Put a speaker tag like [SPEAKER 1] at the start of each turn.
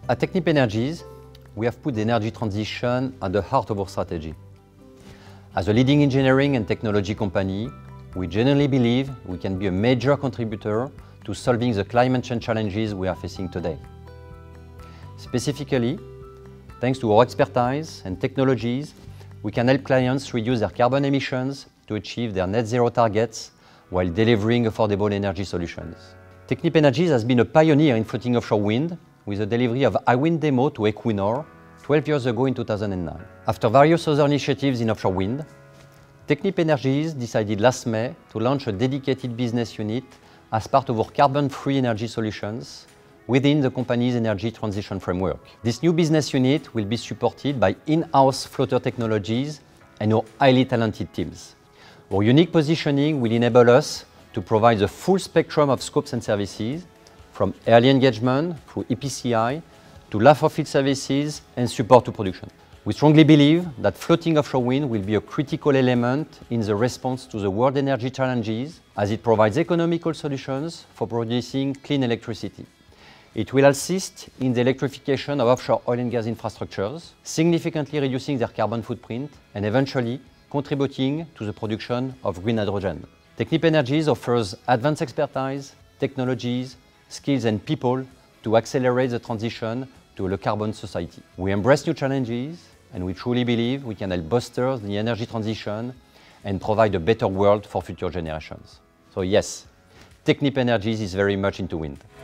[SPEAKER 1] At Technip Energies, we have put the energy transition at the heart of our strategy. As a leading engineering and technology company, we genuinely believe we can be a major contributor to solving the climate change challenges we are facing today. Specifically, thanks to our expertise and technologies, we can help clients reduce their carbon emissions to achieve their net zero targets while delivering affordable energy solutions. Technip Energies has been a pioneer in floating offshore wind with the delivery of Hywind Demo to Equinor 12 years ago in 2009. After various other initiatives in offshore wind, Technip Energies decided last May to launch a dedicated business unit as part of our carbon-free energy solutions within the company's energy transition framework. This new business unit will be supported by in-house floater technologies and our highly talented teams. Our unique positioning will enable us to provide the full spectrum of scopes and services, from early engagement through EPCI to life of field services and support to production. We strongly believe that floating offshore wind will be a critical element in the response to the world energy challenges as it provides economical solutions for producing clean electricity. It will assist in the electrification of offshore oil and gas infrastructures, significantly reducing their carbon footprint and eventually contributing to the production of green hydrogen. Technip Energies offers advanced expertise, technologies, skills and people to accelerate the transition to a low-carbon society. We embrace new challenges and we truly believe we can help bolster the energy transition and provide a better world for future generations. So yes, Technip Energies is very much into wind.